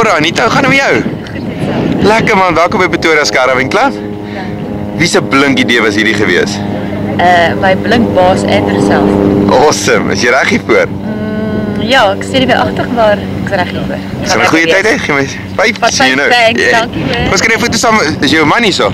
Goeiemôre Anita, hoe gaan het met jou? Lekker man, welkom by Pretoria Skydive Club. Wie se blink idee was hierdie gewees? My blinkbaas Andrew self. Awesome, is jy reg hiervoor? Ja, ek sê nie weer agter, maar ek is reg hiervoor. Is dit 'n goeie tyd hè? Gee my 5, sien jy nou. Thanks, dankie hoor. Ons kan 'n foto saam, is jou man hier so?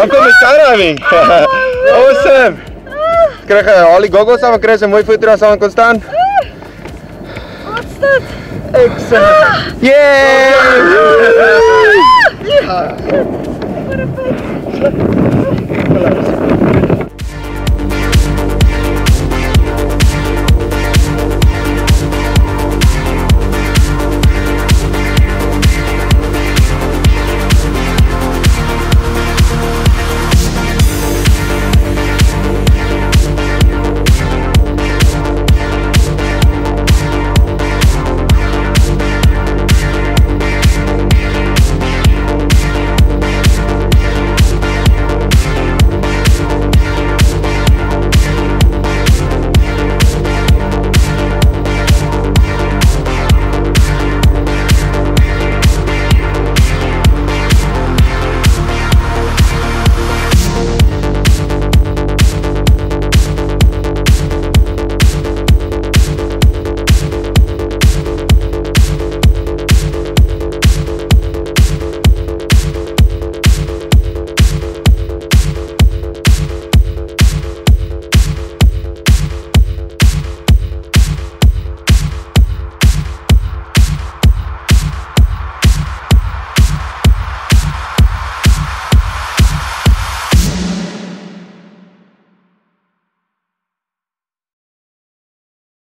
Welkom by skydiving. Awesome. Krijg haal die goggles af en krijg 'n mooi foto daar saam kon staan. Wat's dit? Excellent. Yay! What a